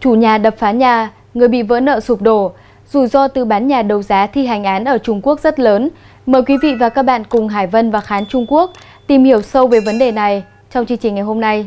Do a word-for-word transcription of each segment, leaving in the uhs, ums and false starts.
Chủ nhà đập phá nhà, người bị vỡ nợ sụp đổ. Rủi ro từ bán nhà đấu giá thi hành án ở Trung Quốc rất lớn. Mời quý vị và các bạn cùng Hải Vân và Khán Trung Quốc tìm hiểu sâu về vấn đề này trong chương trình ngày hôm nay.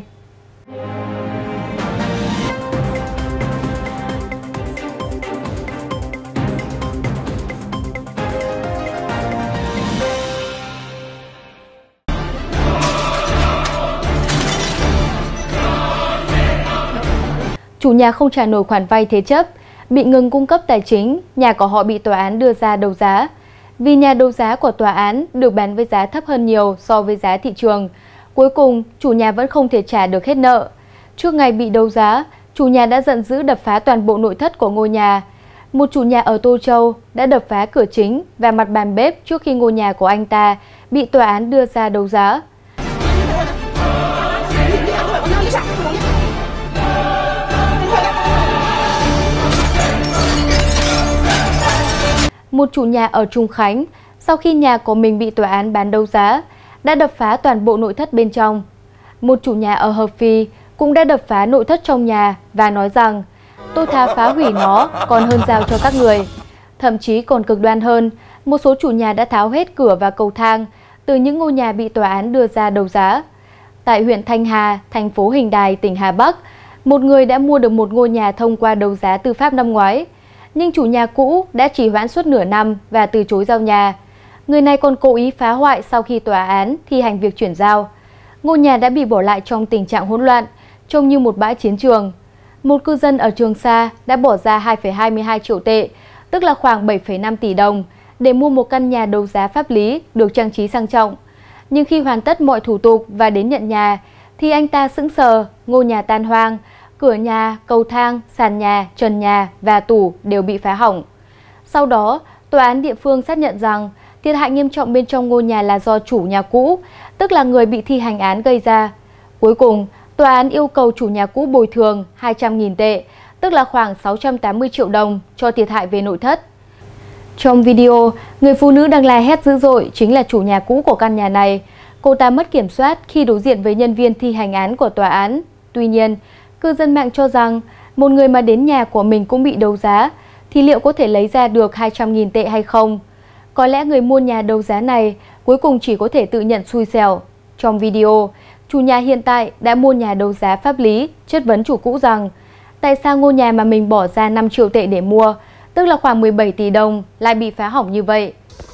Chủ nhà không trả nổi khoản vay thế chấp, bị ngừng cung cấp tài chính, nhà của họ bị tòa án đưa ra đấu giá. Vì nhà đấu giá của tòa án được bán với giá thấp hơn nhiều so với giá thị trường. Cuối cùng, chủ nhà vẫn không thể trả được hết nợ. Trước ngày bị đấu giá, chủ nhà đã giận dữ đập phá toàn bộ nội thất của ngôi nhà. Một chủ nhà ở Tô Châu đã đập phá cửa chính và mặt bàn bếp trước khi ngôi nhà của anh ta bị tòa án đưa ra đấu giá. Một chủ nhà ở Trung Khánh, sau khi nhà của mình bị tòa án bán đấu giá, đã đập phá toàn bộ nội thất bên trong. Một chủ nhà ở Hợp Phi cũng đã đập phá nội thất trong nhà và nói rằng tôi thà phá hủy nó còn hơn giao cho các người. Thậm chí còn cực đoan hơn, một số chủ nhà đã tháo hết cửa và cầu thang từ những ngôi nhà bị tòa án đưa ra đấu giá. Tại huyện Thanh Hà, thành phố Hình Đài, tỉnh Hà Bắc, một người đã mua được một ngôi nhà thông qua đấu giá tư pháp năm ngoái. Nhưng chủ nhà cũ đã trì hoãn suốt nửa năm và từ chối giao nhà. Người này còn cố ý phá hoại sau khi tòa án thi hành việc chuyển giao. Ngôi nhà đã bị bỏ lại trong tình trạng hỗn loạn, trông như một bãi chiến trường. Một cư dân ở Trường Sa đã bỏ ra hai phẩy hai mươi hai triệu tệ, tức là khoảng bảy phẩy năm tỷ đồng, để mua một căn nhà đấu giá pháp lý được trang trí sang trọng. Nhưng khi hoàn tất mọi thủ tục và đến nhận nhà, thì anh ta sững sờ, ngôi nhà tan hoang. Cửa nhà, cầu thang, sàn nhà, trần nhà và tủ đều bị phá hỏng. Sau đó, tòa án địa phương xác nhận rằng thiệt hại nghiêm trọng bên trong ngôi nhà là do chủ nhà cũ, tức là người bị thi hành án gây ra. Cuối cùng, tòa án yêu cầu chủ nhà cũ bồi thường hai trăm nghìn tệ, tức là khoảng sáu trăm tám mươi triệu đồng cho thiệt hại về nội thất. Trong video, người phụ nữ đang la hét dữ dội chính là chủ nhà cũ của căn nhà này. Cô ta mất kiểm soát khi đối diện với nhân viên thi hành án của tòa án. Tuy nhiên, cư dân mạng cho rằng một người mà đến nhà của mình cũng bị đấu giá thì liệu có thể lấy ra được hai trăm nghìn tệ hay không? Có lẽ người mua nhà đấu giá này cuối cùng chỉ có thể tự nhận xui xẻo. Trong video, chủ nhà hiện tại đã mua nhà đấu giá pháp lý chất vấn chủ cũ rằng tại sao ngôi nhà mà mình bỏ ra năm triệu tệ để mua, tức là khoảng mười bảy tỷ đồng, lại bị phá hỏng như vậy.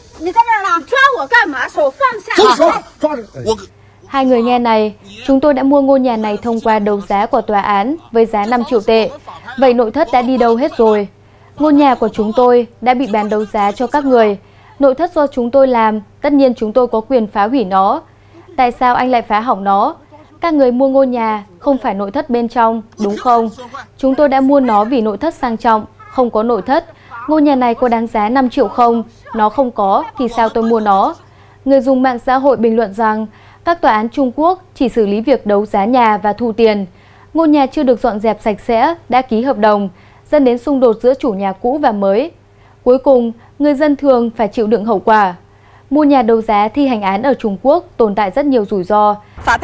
Hai người nghe này, chúng tôi đã mua ngôi nhà này thông qua đấu giá của tòa án với giá năm triệu tệ. Vậy nội thất đã đi đâu hết rồi? Ngôi nhà của chúng tôi đã bị bán đấu giá cho các người. Nội thất do chúng tôi làm, tất nhiên chúng tôi có quyền phá hủy nó. Tại sao anh lại phá hỏng nó? Các người mua ngôi nhà, không phải nội thất bên trong, đúng không? Chúng tôi đã mua nó vì nội thất sang trọng, không có nội thất. Ngôi nhà này có đáng giá năm triệu không? Nó không có, thì sao tôi mua nó? Người dùng mạng xã hội bình luận rằng các tòa án Trung Quốc chỉ xử lý việc đấu giá nhà và thu tiền. Ngôi nhà chưa được dọn dẹp sạch sẽ, đã ký hợp đồng, dẫn đến xung đột giữa chủ nhà cũ và mới. Cuối cùng, người dân thường phải chịu đựng hậu quả. Mua nhà đấu giá thi hành án ở Trung Quốc tồn tại rất nhiều rủi ro.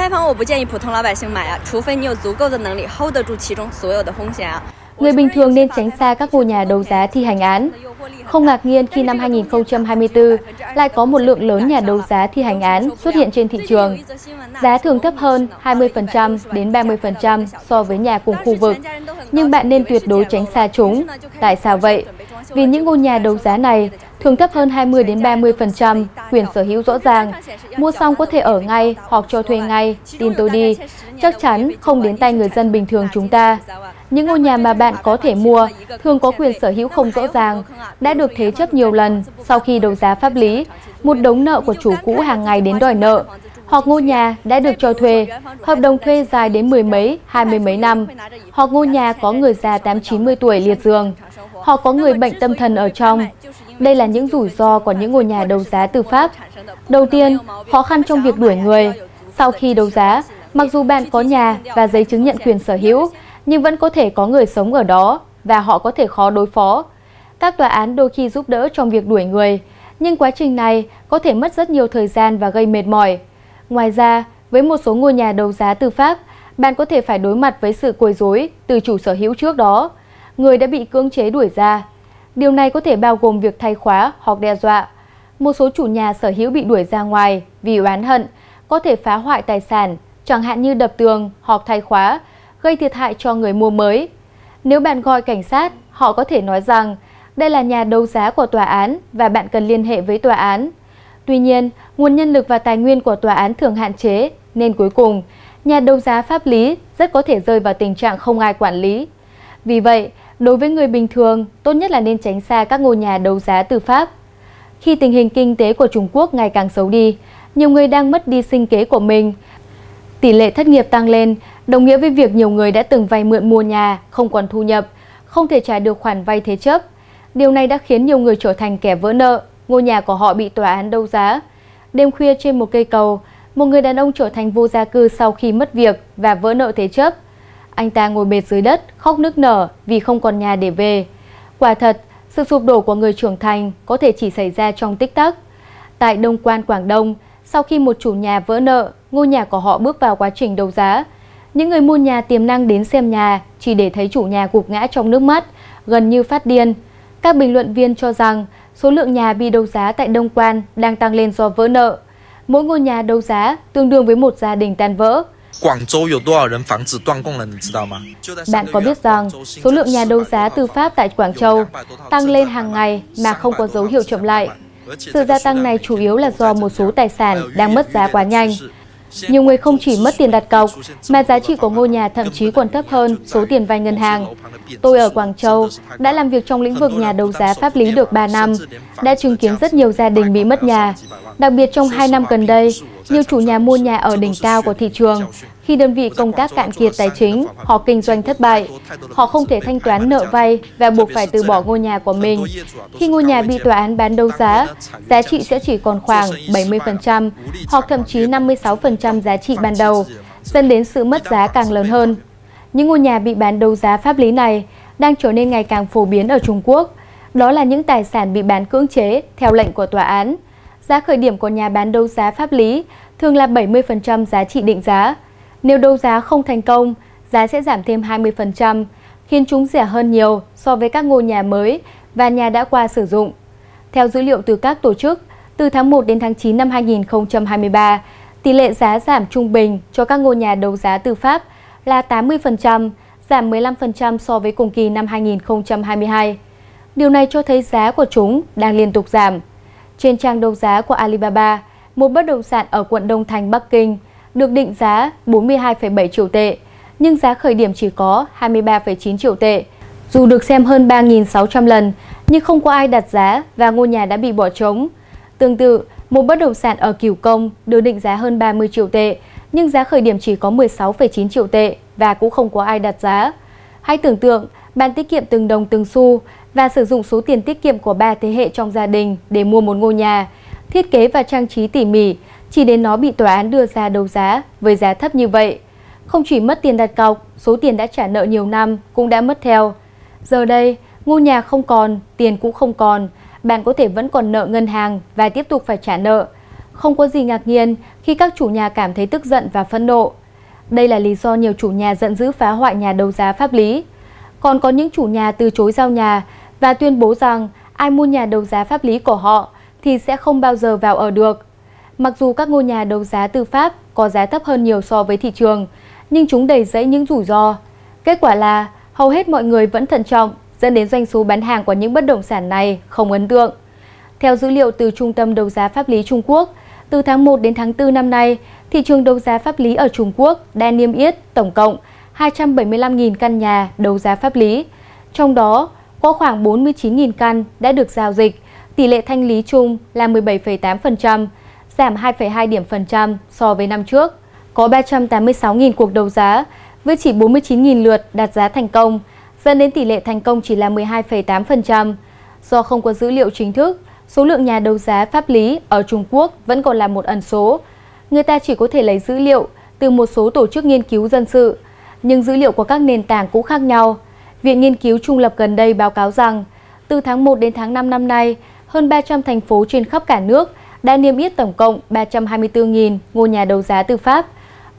Người bình thường nên tránh xa các ngôi nhà đấu giá thi hành án. Không ngạc nhiên khi năm hai nghìn không trăm hai mươi tư lại có một lượng lớn nhà đấu giá thi hành án xuất hiện trên thị trường. Giá thường thấp hơn hai mươi phần trăm đến ba mươi phần trăm so với nhà cùng khu vực. Nhưng bạn nên tuyệt đối tránh xa chúng. Tại sao vậy? Vì những ngôi nhà đấu giá này thường thấp hơn hai mươi đến ba mươi phần trăm, quyền sở hữu rõ ràng. Mua xong có thể ở ngay hoặc cho thuê ngay, tin tôi đi. Chắc chắn không đến tay người dân bình thường chúng ta. Những ngôi nhà mà bạn có thể mua thường có quyền sở hữu không rõ ràng, đã được thế chấp nhiều lần sau khi đấu giá pháp lý, một đống nợ của chủ cũ hàng ngày đến đòi nợ, hoặc ngôi nhà đã được cho thuê, hợp đồng thuê dài đến mười mấy, hai mươi mấy năm, hoặc ngôi nhà có người già tám chín mươi tuổi liệt giường, hoặc có người bệnh tâm thần ở trong. Đây là những rủi ro của những ngôi nhà đấu giá tư pháp. Đầu tiên, khó khăn trong việc đuổi người. Sau khi đấu giá, mặc dù bạn có nhà và giấy chứng nhận quyền sở hữu, nhưng vẫn có thể có người sống ở đó và họ có thể khó đối phó. Các tòa án đôi khi giúp đỡ trong việc đuổi người, nhưng quá trình này có thể mất rất nhiều thời gian và gây mệt mỏi. Ngoài ra, với một số ngôi nhà đấu giá tư pháp, bạn có thể phải đối mặt với sự quấy rối từ chủ sở hữu trước đó, người đã bị cưỡng chế đuổi ra. Điều này có thể bao gồm việc thay khóa hoặc đe dọa. Một số chủ nhà sở hữu bị đuổi ra ngoài vì oán hận, có thể phá hoại tài sản, chẳng hạn như đập tường hoặc thay khóa, gây thiệt hại cho người mua mới. Nếu bạn gọi cảnh sát, họ có thể nói rằng đây là nhà đấu giá của tòa án và bạn cần liên hệ với tòa án. Tuy nhiên, nguồn nhân lực và tài nguyên của tòa án thường hạn chế, nên cuối cùng, nhà đấu giá pháp lý rất có thể rơi vào tình trạng không ai quản lý. Vì vậy, đối với người bình thường, tốt nhất là nên tránh xa các ngôi nhà đấu giá tư pháp. Khi tình hình kinh tế của Trung Quốc ngày càng xấu đi, nhiều người đang mất đi sinh kế của mình. Tỷ lệ thất nghiệp tăng lên, đồng nghĩa với việc nhiều người đã từng vay mượn mua nhà, không còn thu nhập, không thể trả được khoản vay thế chấp. Điều này đã khiến nhiều người trở thành kẻ vỡ nợ, ngôi nhà của họ bị tòa án đấu giá. Đêm khuya trên một cây cầu, một người đàn ông trở thành vô gia cư sau khi mất việc và vỡ nợ thế chấp. Anh ta ngồi bệt dưới đất, khóc nức nở vì không còn nhà để về. Quả thật, sự sụp đổ của người trưởng thành có thể chỉ xảy ra trong tích tắc. Tại Đông Quan, Quảng Đông, sau khi một chủ nhà vỡ nợ, ngôi nhà của họ bước vào quá trình đấu giá. Những người mua nhà tiềm năng đến xem nhà chỉ để thấy chủ nhà gục ngã trong nước mắt, gần như phát điên. Các bình luận viên cho rằng số lượng nhà bị đấu giá tại Đông Quan đang tăng lên do vỡ nợ. Mỗi ngôi nhà đấu giá tương đương với một gia đình tan vỡ. Bạn có biết rằng số lượng nhà đấu giá tư pháp tại Quảng Châu tăng lên hàng ngày mà không có dấu hiệu chậm lại? Sự gia tăng này chủ yếu là do một số tài sản đang mất giá quá nhanh. Nhiều người không chỉ mất tiền đặt cọc, mà giá trị của ngôi nhà thậm chí còn thấp hơn số tiền vay ngân hàng. Tôi ở Quảng Châu đã làm việc trong lĩnh vực nhà đấu giá pháp lý được ba năm, đã chứng kiến rất nhiều gia đình bị mất nhà. Đặc biệt trong hai năm gần đây, nhiều chủ nhà mua nhà ở đỉnh cao của thị trường. Khi đơn vị công tác cạn kiệt tài chính, họ kinh doanh thất bại. Họ không thể thanh toán nợ vay và buộc phải từ bỏ ngôi nhà của mình. Khi ngôi nhà bị tòa án bán đấu giá, giá trị sẽ chỉ còn khoảng bảy mươi phần trăm hoặc thậm chí năm mươi sáu phần trăm giá trị ban đầu, dẫn đến sự mất giá càng lớn hơn. Những ngôi nhà bị bán đấu giá pháp lý này đang trở nên ngày càng phổ biến ở Trung Quốc. Đó là những tài sản bị bán cưỡng chế theo lệnh của tòa án. Giá khởi điểm của nhà bán đấu giá pháp lý thường là bảy mươi phần trăm giá trị định giá. Nếu đấu giá không thành công, giá sẽ giảm thêm hai mươi phần trăm, khiến chúng rẻ hơn nhiều so với các ngôi nhà mới và nhà đã qua sử dụng. Theo dữ liệu từ các tổ chức, từ tháng một đến tháng chín năm hai nghìn không trăm hai mươi ba, tỷ lệ giá giảm trung bình cho các ngôi nhà đấu giá tư pháp là tám mươi phần trăm, giảm mười lăm phần trăm so với cùng kỳ năm hai nghìn không trăm hai mươi hai. Điều này cho thấy giá của chúng đang liên tục giảm. Trên trang đấu giá của Alibaba, một bất động sản ở quận Đông Thành, Bắc Kinh được định giá bốn mươi hai phẩy bảy triệu tệ, nhưng giá khởi điểm chỉ có hai mươi ba phẩy chín triệu tệ. Dù được xem hơn ba nghìn sáu trăm lần, nhưng không có ai đặt giá và ngôi nhà đã bị bỏ trống. Tương tự, một bất động sản ở Cửu Công được định giá hơn ba mươi triệu tệ, nhưng giá khởi điểm chỉ có mười sáu phẩy chín triệu tệ và cũng không có ai đặt giá. Hãy tưởng tượng bạn tiết kiệm từng đồng từng xu và sử dụng số tiền tiết kiệm của ba thế hệ trong gia đình để mua một ngôi nhà, thiết kế và trang trí tỉ mỉ, chỉ đến nó bị tòa án đưa ra đấu giá với giá thấp như vậy. Không chỉ mất tiền đặt cọc, số tiền đã trả nợ nhiều năm cũng đã mất theo. Giờ đây, ngôi nhà không còn, tiền cũng không còn, bạn có thể vẫn còn nợ ngân hàng và tiếp tục phải trả nợ. Không có gì ngạc nhiên khi các chủ nhà cảm thấy tức giận và phẫn nộ. Đây là lý do nhiều chủ nhà giận dữ phá hoại nhà đấu giá pháp lý. Còn có những chủ nhà từ chối giao nhà và tuyên bố rằng ai mua nhà đấu giá pháp lý của họ thì sẽ không bao giờ vào ở được. Mặc dù các ngôi nhà đấu giá tư pháp có giá thấp hơn nhiều so với thị trường, nhưng chúng đầy rẫy những rủi ro. Kết quả là hầu hết mọi người vẫn thận trọng, dẫn đến doanh số bán hàng của những bất động sản này không ấn tượng. Theo dữ liệu từ Trung tâm Đấu giá Pháp lý Trung Quốc, từ tháng một đến tháng tư năm nay, thị trường đấu giá pháp lý ở Trung Quốc đã niêm yết tổng cộng hai trăm bảy mươi lăm nghìn căn nhà đấu giá pháp lý. Trong đó, có khoảng bốn mươi chín nghìn căn đã được giao dịch, tỷ lệ thanh lý chung là mười bảy phẩy tám phần trăm, giảm hai phẩy hai điểm phần trăm so với năm trước. Có ba trăm tám mươi sáu nghìn cuộc đấu giá, với chỉ bốn mươi chín nghìn lượt đạt giá thành công, dẫn đến tỷ lệ thành công chỉ là mười hai phẩy tám phần trăm. Do không có dữ liệu chính thức, số lượng nhà đấu giá pháp lý ở Trung Quốc vẫn còn là một ẩn số. Người ta chỉ có thể lấy dữ liệu từ một số tổ chức nghiên cứu dân sự, nhưng dữ liệu của các nền tảng cũng khác nhau. Viện Nghiên cứu Trung lập gần đây báo cáo rằng, từ tháng một đến tháng năm năm nay, hơn ba trăm thành phố trên khắp cả nước đã niêm yết tổng cộng ba trăm hai mươi tư nghìn ngôi nhà đấu giá tư pháp.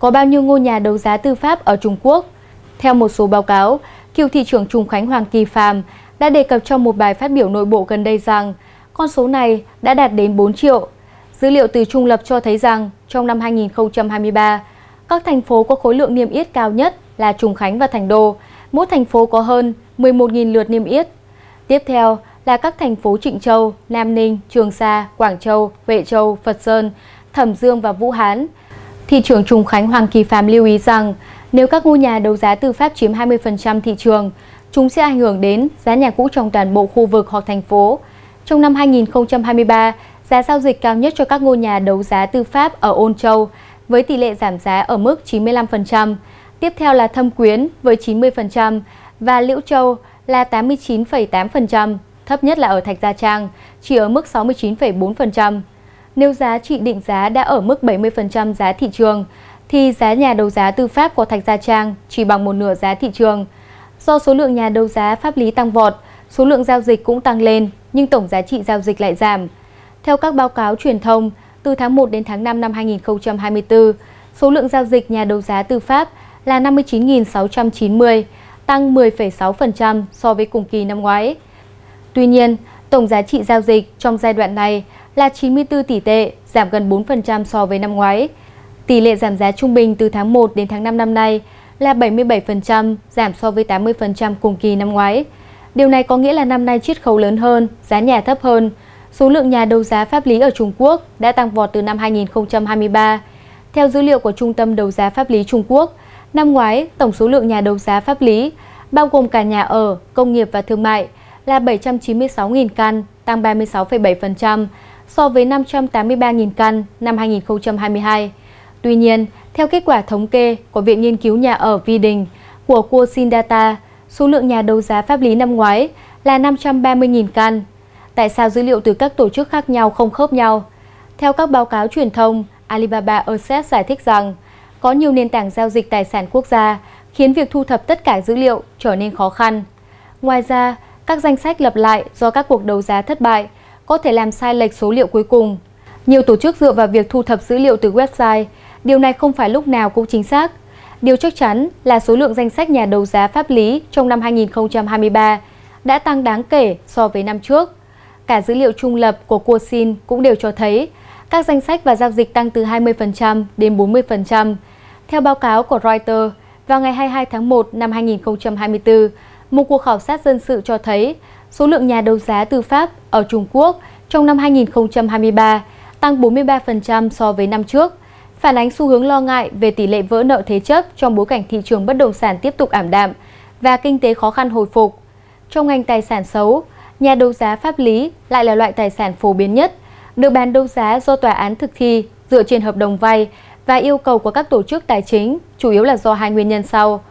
có bao nhiêu ngôi nhà đấu giá tư pháp ở Trung Quốc. Theo một số báo cáo, cựu thị trưởng Trùng Khánh Hoàng Kỳ Pham đã đề cập trong một bài phát biểu nội bộ gần đây rằng con số này đã đạt đến bốn triệu. Dữ liệu từ Trung Lập cho thấy rằng trong năm hai nghìn không trăm hai mươi ba, các thành phố có khối lượng niêm yết cao nhất là Trùng Khánh và Thành Đô, mỗi thành phố có hơn mười một nghìn lượt niêm yết. Tiếp theo là các thành phố Trịnh Châu, Nam Ninh, Trường Sa, Quảng Châu, Huệ Châu, Phật Sơn, Thẩm Dương và Vũ Hán. Thị trưởng Trùng Khánh Hoàng Kỳ Pham lưu ý rằng nếu các ngôi nhà đấu giá tư pháp chiếm hai mươi phần trăm thị trường, chúng sẽ ảnh hưởng đến giá nhà cũ trong toàn bộ khu vực hoặc thành phố. Trong năm hai nghìn không trăm hai mươi ba, giá giao dịch cao nhất cho các ngôi nhà đấu giá tư pháp ở Ôn Châu với tỷ lệ giảm giá ở mức chín mươi lăm phần trăm. Tiếp theo là Thâm Quyến với chín mươi phần trăm và Liễu Châu là tám mươi chín phẩy tám phần trăm, thấp nhất là ở Thạch Gia Trang, chỉ ở mức sáu mươi chín phẩy bốn phần trăm. Nếu giá trị định giá đã ở mức bảy mươi phần trăm giá thị trường, thì giá nhà đấu giá tư pháp của Thạch Gia Trang chỉ bằng một nửa giá thị trường. Do số lượng nhà đấu giá pháp lý tăng vọt, số lượng giao dịch cũng tăng lên, nhưng tổng giá trị giao dịch lại giảm. Theo các báo cáo truyền thông, từ tháng một đến tháng năm năm hai nghìn không trăm hai mươi tư, số lượng giao dịch nhà đấu giá tư pháp là năm mươi chín nghìn sáu trăm chín mươi, tăng mười phẩy sáu phần trăm so với cùng kỳ năm ngoái. Tuy nhiên, tổng giá trị giao dịch trong giai đoạn này là chín mươi tư tỷ tệ, giảm gần bốn phần trăm so với năm ngoái. Tỷ lệ giảm giá trung bình từ tháng một đến tháng năm năm nay là bảy mươi bảy phần trăm, giảm so với tám mươi phần trăm cùng kỳ năm ngoái. Điều này có nghĩa là năm nay chiết khấu lớn hơn, giá nhà thấp hơn. Số lượng nhà đấu giá pháp lý ở Trung Quốc đã tăng vọt từ năm hai nghìn không trăm hai mươi ba. Theo dữ liệu của Trung tâm Đấu giá Pháp lý Trung Quốc, năm ngoái tổng số lượng nhà đấu giá pháp lý, bao gồm cả nhà ở, công nghiệp và thương mại, là bảy trăm chín mươi sáu nghìn căn, tăng ba mươi sáu phẩy bảy phần trăm so với năm trăm tám mươi ba nghìn căn năm hai nghìn không trăm hai mươi hai. Tuy nhiên, theo kết quả thống kê của Viện Nghiên cứu Nhà ở Vi Đình của Kuosin Data, số lượng nhà đấu giá pháp lý năm ngoái là năm trăm ba mươi nghìn căn. Tại sao dữ liệu từ các tổ chức khác nhau không khớp nhau? Theo các báo cáo truyền thông, Alibaba Asset giải thích rằng có nhiều nền tảng giao dịch tài sản quốc gia khiến việc thu thập tất cả dữ liệu trở nên khó khăn. Ngoài ra, các danh sách lặp lại do các cuộc đấu giá thất bại có thể làm sai lệch số liệu cuối cùng. Nhiều tổ chức dựa vào việc thu thập dữ liệu từ website, điều này không phải lúc nào cũng chính xác. Điều chắc chắn là số lượng danh sách nhà đấu giá pháp lý trong năm hai nghìn không trăm hai mươi ba đã tăng đáng kể so với năm trước. Cả dữ liệu trung lập của Kuosin cũng đều cho thấy các danh sách và giao dịch tăng từ hai mươi phần trăm đến bốn mươi phần trăm. Theo báo cáo của Reuters, vào ngày hai mươi hai tháng một năm hai nghìn không trăm hai mươi tư, một cuộc khảo sát dân sự cho thấy số lượng nhà đấu giá tư pháp ở Trung Quốc trong năm hai nghìn không trăm hai mươi ba tăng bốn mươi ba phần trăm so với năm trước, phản ánh xu hướng lo ngại về tỷ lệ vỡ nợ thế chấp trong bối cảnh thị trường bất động sản tiếp tục ảm đạm và kinh tế khó khăn hồi phục. Trong ngành tài sản xấu, nhà đấu giá pháp lý lại là loại tài sản phổ biến nhất, được bán đấu giá do tòa án thực thi dựa trên hợp đồng vay và yêu cầu của các tổ chức tài chính, chủ yếu là do hai nguyên nhân sau.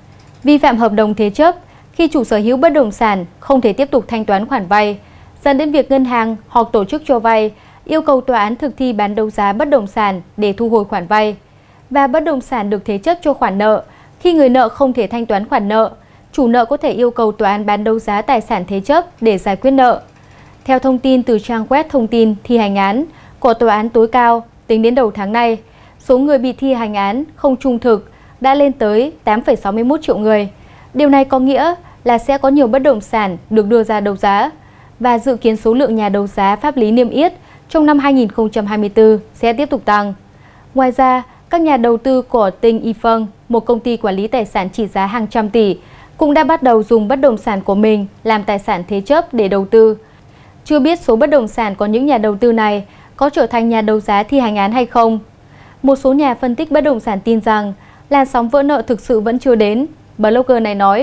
Vi phạm hợp đồng thế chấp khi chủ sở hữu bất động sản không thể tiếp tục thanh toán khoản vay, dẫn đến việc ngân hàng hoặc tổ chức cho vay yêu cầu tòa án thực thi bán đấu giá bất động sản để thu hồi khoản vay. Và bất động sản được thế chấp cho khoản nợ, khi người nợ không thể thanh toán khoản nợ, chủ nợ có thể yêu cầu tòa án bán đấu giá tài sản thế chấp để giải quyết nợ. Theo thông tin từ trang web thông tin thi hành án của Tòa án tối cao, tính đến đầu tháng này, số người bị thi hành án không trung thực đã lên tới tám phẩy sáu mươi mốt triệu người. Điều này có nghĩa là sẽ có nhiều bất động sản được đưa ra đấu giá và dự kiến số lượng nhà đấu giá pháp lý niêm yết trong năm hai nghìn không trăm hai mươi tư sẽ tiếp tục tăng. Ngoài ra, các nhà đầu tư của Tinh Yifeng, một công ty quản lý tài sản trị giá hàng trăm tỷ, cũng đã bắt đầu dùng bất động sản của mình làm tài sản thế chấp để đầu tư. Chưa biết số bất động sản của những nhà đầu tư này có trở thành nhà đấu giá thi hành án hay không. Một số nhà phân tích bất động sản tin rằng làn sóng vỡ nợ thực sự vẫn chưa đến. Blogger này nói,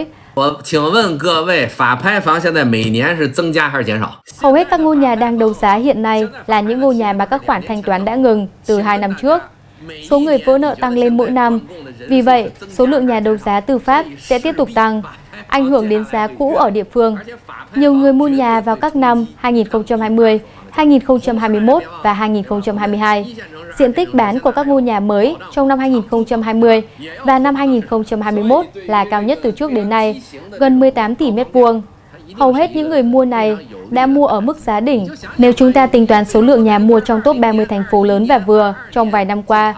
hầu hết các ngôi nhà đang đấu giá hiện nay là những ngôi nhà mà các khoản thanh toán đã ngừng từ hai năm trước. Số người vỡ nợ tăng lên mỗi năm. Vì vậy, số lượng nhà đấu giá tư pháp sẽ tiếp tục tăng, ảnh hưởng đến giá cũ ở địa phương. Nhiều người mua nhà vào các năm hai nghìn không trăm hai mươi, hai nghìn không trăm hai mươi mốt và hai nghìn không trăm hai mươi hai. Diện tích bán của các ngôi nhà mới trong năm hai nghìn không trăm hai mươi và năm hai nghìn không trăm hai mươi mốt là cao nhất từ trước đến nay, gần mười tám tỷ mét vuông. Hầu hết những người mua này đã mua ở mức giá đỉnh. Nếu chúng ta tính toán số lượng nhà mua trong top ba mươi thành phố lớn và vừa trong vài năm qua,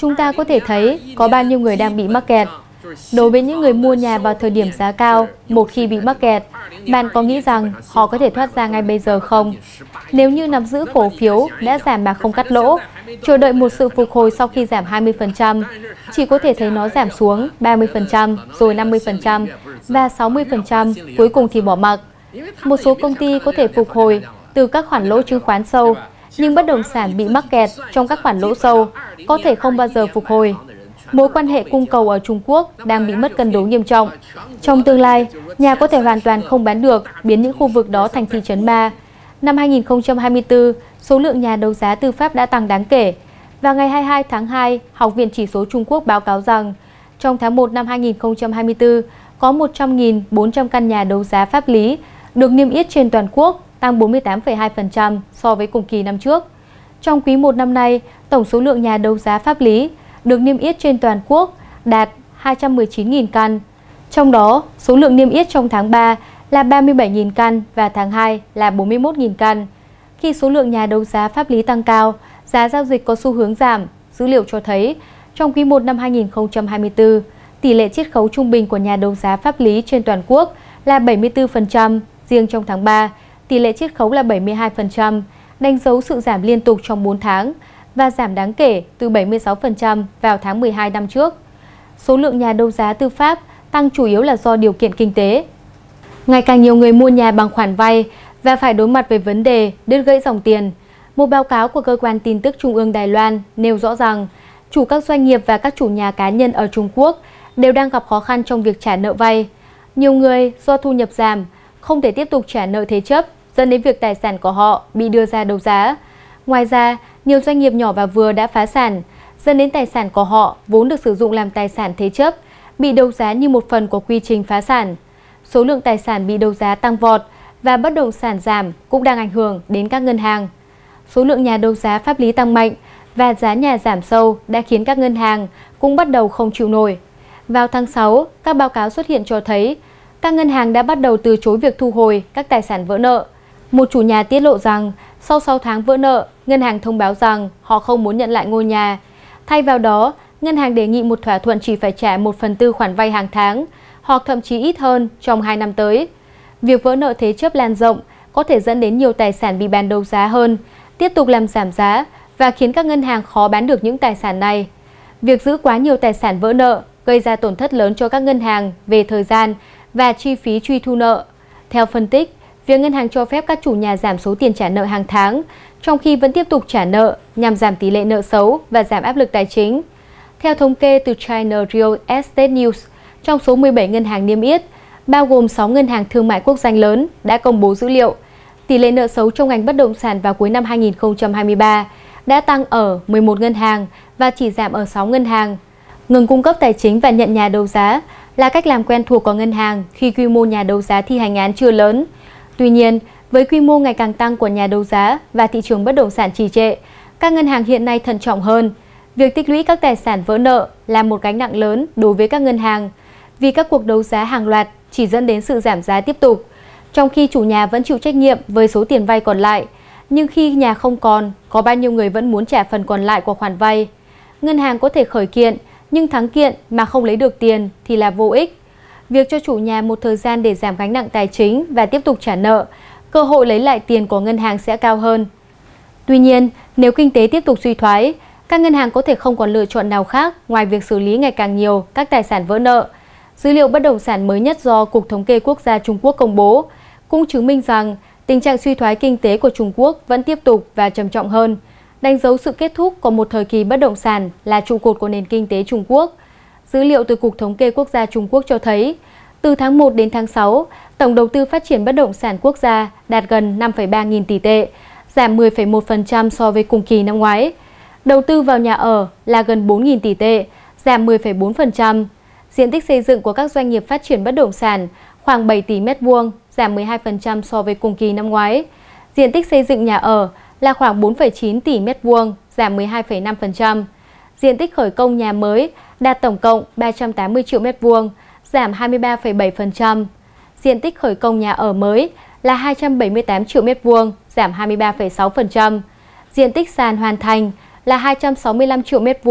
chúng ta có thể thấy có bao nhiêu người đang bị mắc kẹt. Đối với những người mua nhà vào thời điểm giá cao, một khi bị mắc kẹt, bạn có nghĩ rằng họ có thể thoát ra ngay bây giờ không? Nếu như nắm giữ cổ phiếu đã giảm mà không cắt lỗ, chờ đợi một sự phục hồi sau khi giảm hai mươi phần trăm, chỉ có thể thấy nó giảm xuống ba mươi phần trăm, rồi năm mươi phần trăm và sáu mươi phần trăm, cuối cùng thì bỏ mặc. Một số công ty có thể phục hồi từ các khoản lỗ chứng khoán sâu, nhưng bất động sản bị mắc kẹt trong các khoản lỗ sâu có thể không bao giờ phục hồi. Mối quan hệ cung cầu ở Trung Quốc đang bị mất cân đối nghiêm trọng. Trong tương lai, nhà có thể hoàn toàn không bán được, biến những khu vực đó thành thị trấn ma. Năm hai nghìn không trăm hai mươi tư, số lượng nhà đấu giá tư pháp đã tăng đáng kể. Và ngày hai mươi hai tháng hai, Học viện Chỉ số Trung Quốc báo cáo rằng, trong tháng một năm hai nghìn không trăm hai mươi tư, có một trăm nghìn bốn trăm căn nhà đấu giá pháp lý được niêm yết trên toàn quốc, tăng bốn mươi tám phẩy hai phần trăm so với cùng kỳ năm trước. Trong quý một năm nay, tổng số lượng nhà đấu giá pháp lý được niêm yết trên toàn quốc đạt hai trăm mười chín nghìn căn. Trong đó, số lượng niêm yết trong tháng ba là ba mươi bảy nghìn căn và tháng hai là bốn mươi mốt nghìn căn. Khi số lượng nhà đấu giá pháp lý tăng cao, giá giao dịch có xu hướng giảm. Dữ liệu cho thấy, trong quý một năm hai nghìn không trăm hai mươi tư, tỷ lệ chiết khấu trung bình của nhà đấu giá pháp lý trên toàn quốc là bảy mươi tư phần trăm, riêng trong tháng ba, tỷ lệ chiết khấu là bảy mươi hai phần trăm, đánh dấu sự giảm liên tục trong bốn tháng và giảm đáng kể từ bảy mươi sáu phần trăm vào tháng mười hai năm trước. Số lượng nhà đấu giá tư pháp tăng chủ yếu là do điều kiện kinh tế. Ngày càng nhiều người mua nhà bằng khoản vay và phải đối mặt với vấn đề đứt gãy dòng tiền. Một báo cáo của Cơ quan Tin tức Trung ương Đài Loan nêu rõ rằng chủ các doanh nghiệp và các chủ nhà cá nhân ở Trung Quốc đều đang gặp khó khăn trong việc trả nợ vay. Nhiều người do thu nhập giảm, không thể tiếp tục trả nợ thế chấp, dẫn đến việc tài sản của họ bị đưa ra đấu giá. Ngoài ra, nhiều doanh nghiệp nhỏ và vừa đã phá sản, dẫn đến tài sản của họ vốn được sử dụng làm tài sản thế chấp, bị đấu giá như một phần của quy trình phá sản. Số lượng tài sản bị đấu giá tăng vọt và bất động sản giảm cũng đang ảnh hưởng đến các ngân hàng. Số lượng nhà đấu giá pháp lý tăng mạnh và giá nhà giảm sâu đã khiến các ngân hàng cũng bắt đầu không chịu nổi. Vào tháng sáu, các báo cáo xuất hiện cho thấy các ngân hàng đã bắt đầu từ chối việc thu hồi các tài sản vỡ nợ. Một chủ nhà tiết lộ rằng sau sáu tháng vỡ nợ, ngân hàng thông báo rằng họ không muốn nhận lại ngôi nhà. Thay vào đó, ngân hàng đề nghị một thỏa thuận chỉ phải trả một phần tư khoản vay hàng tháng, hoặc thậm chí ít hơn trong hai năm tới. Việc vỡ nợ thế chấp lan rộng có thể dẫn đến nhiều tài sản bị bán đấu giá hơn, tiếp tục làm giảm giá và khiến các ngân hàng khó bán được những tài sản này. Việc giữ quá nhiều tài sản vỡ nợ gây ra tổn thất lớn cho các ngân hàng về thời gian và chi phí truy thu nợ. Theo phân tích, việc ngân hàng cho phép các chủ nhà giảm số tiền trả nợ hàng tháng, trong khi vẫn tiếp tục trả nợ nhằm giảm tỷ lệ nợ xấu và giảm áp lực tài chính. Theo thống kê từ China Real Estate News, trong số mười bảy ngân hàng niêm yết, bao gồm sáu ngân hàng thương mại quốc doanh lớn đã công bố dữ liệu, tỷ lệ nợ xấu trong ngành bất động sản vào cuối năm hai nghìn không trăm hai mươi ba đã tăng ở mười một ngân hàng và chỉ giảm ở sáu ngân hàng. Ngừng cung cấp tài chính và nhận nhà đấu giá là cách làm quen thuộc của ngân hàng khi quy mô nhà đấu giá thi hành án chưa lớn. Tuy nhiên, với quy mô ngày càng tăng của nhà đấu giá và thị trường bất động sản trì trệ, các ngân hàng hiện nay thận trọng hơn. Việc tích lũy các tài sản vỡ nợ là một gánh nặng lớn đối với các ngân hàng, vì các cuộc đấu giá hàng loạt chỉ dẫn đến sự giảm giá tiếp tục, trong khi chủ nhà vẫn chịu trách nhiệm với số tiền vay còn lại. Nhưng khi nhà không còn, có bao nhiêu người vẫn muốn trả phần còn lại của khoản vay? Ngân hàng có thể khởi kiện, nhưng thắng kiện mà không lấy được tiền thì là vô ích. Việc cho chủ nhà một thời gian để giảm gánh nặng tài chính và tiếp tục trả nợ, cơ hội lấy lại tiền của ngân hàng sẽ cao hơn. Tuy nhiên, nếu kinh tế tiếp tục suy thoái, các ngân hàng có thể không còn lựa chọn nào khác ngoài việc xử lý ngày càng nhiều các tài sản vỡ nợ. Dữ liệu bất động sản mới nhất do Cục Thống kê Quốc gia Trung Quốc công bố cũng chứng minh rằng tình trạng suy thoái kinh tế của Trung Quốc vẫn tiếp tục và trầm trọng hơn, đánh dấu sự kết thúc của một thời kỳ bất động sản là trụ cột của nền kinh tế Trung Quốc. Dữ liệu từ Cục Thống kê Quốc gia Trung Quốc cho thấy, từ tháng một đến tháng sáu, tổng đầu tư phát triển bất động sản quốc gia đạt gần năm phẩy ba nghìn tỷ tệ, giảm mười phẩy một phần trăm so với cùng kỳ năm ngoái. Đầu tư vào nhà ở là gần bốn nghìn tỷ tệ, giảm mười phẩy bốn phần trăm. Diện tích xây dựng của các doanh nghiệp phát triển bất động sản khoảng bảy tỷ mét vuông, giảm mười hai phần trăm so với cùng kỳ năm ngoái. Diện tích xây dựng nhà ở là khoảng bốn phẩy chín tỷ mét vuông, giảm mười hai phẩy năm phần trăm. Diện tích khởi công nhà mới đạt tổng cộng ba trăm tám mươi triệu mét vuông, giảm hai mươi ba phẩy bảy phần trăm. Diện tích khởi công nhà ở mới là hai trăm bảy mươi tám triệu mét vuông, giảm hai mươi ba phẩy sáu phần trăm. Diện tích sàn hoàn thành là hai trăm sáu mươi lăm triệu mét vuông,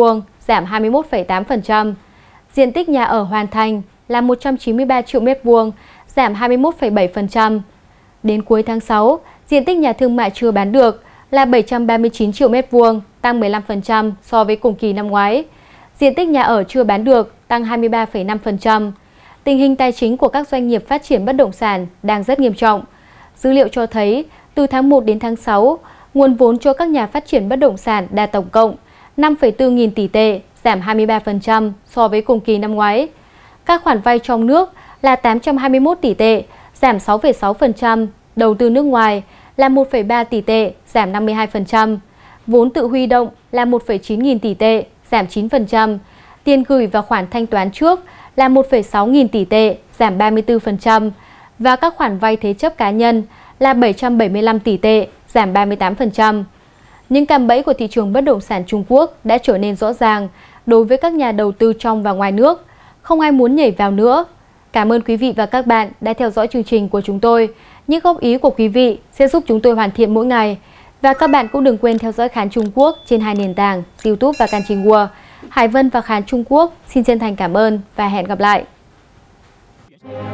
giảm hai mươi mốt phẩy tám phần trăm. Diện tích nhà ở hoàn thành là một trăm chín mươi ba triệu mét vuông, giảm hai mươi mốt phẩy bảy phần trăm. Đến cuối tháng sáu, diện tích nhà thương mại chưa bán được là bảy trăm ba mươi chín triệu mét vuông, tăng mười lăm phần trăm so với cùng kỳ năm ngoái. Diện tích nhà ở chưa bán được tăng hai mươi ba phẩy năm phần trăm. Tình hình tài chính của các doanh nghiệp phát triển bất động sản đang rất nghiêm trọng. Dữ liệu cho thấy, từ tháng một đến tháng sáu, nguồn vốn cho các nhà phát triển bất động sản đạt tổng cộng năm phẩy bốn nghìn tỷ tệ, giảm hai mươi ba phần trăm so với cùng kỳ năm ngoái. Các khoản vay trong nước là tám trăm hai mươi mốt tỷ tệ, giảm sáu phẩy sáu phần trăm, đầu tư nước ngoài là một phẩy ba tỷ tệ, giảm năm mươi hai phần trăm, vốn tự huy động là một phẩy chín nghìn tỷ tệ, giảm chín phần trăm, tiền gửi và khoản thanh toán trước là một phẩy sáu nghìn tỷ tệ, giảm ba mươi tư phần trăm, và các khoản vay thế chấp cá nhân là bảy trăm bảy mươi lăm tỷ tệ, giảm ba mươi tám phần trăm. Những cạm bẫy của thị trường bất động sản Trung Quốc đã trở nên rõ ràng đối với các nhà đầu tư trong và ngoài nước. Không ai muốn nhảy vào nữa. Cảm ơn quý vị và các bạn đã theo dõi chương trình của chúng tôi. Những góp ý của quý vị sẽ giúp chúng tôi hoàn thiện mỗi ngày. Và các bạn cũng đừng quên theo dõi Khán Trung Quốc trên hai nền tảng YouTube và Kênh World. Hải Vân và Khán Trung Quốc xin chân thành cảm ơn và hẹn gặp lại.